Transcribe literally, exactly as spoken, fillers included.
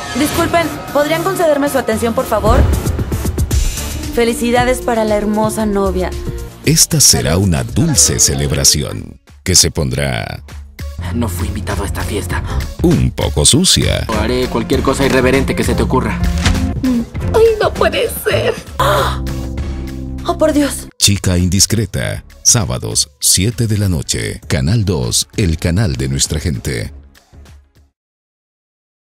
Disculpen, ¿podrían concederme su atención, por favor? Felicidades para la hermosa novia. Esta será una dulce celebración que se pondrá... No fui invitado a esta fiesta. un poco sucia. Haré cualquier cosa irreverente que se te ocurra. ¡Ay, no puede ser! ¡Oh, por Dios! Chica indiscreta. Sábados, siete de la noche. Canal dos, el canal de nuestra gente.